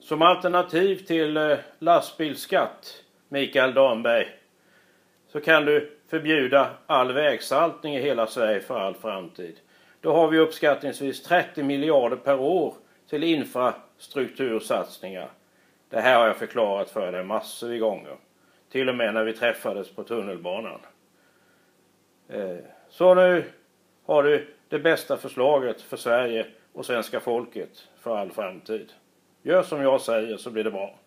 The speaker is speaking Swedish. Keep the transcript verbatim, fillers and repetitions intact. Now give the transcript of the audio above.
Som alternativ till lastbilsskatt, Mikael Damberg, så kan du förbjuda all vägsaltning i hela Sverige för all framtid. Då har vi uppskattningsvis trettio miljarder per år till infrastruktursatsningar. Det här har jag förklarat för dig massor av gånger. Till och med när vi träffades på tunnelbanan. Så nu har du det bästa förslaget för Sverige och svenska folket för all framtid. Gör som jag säger så blir det bra.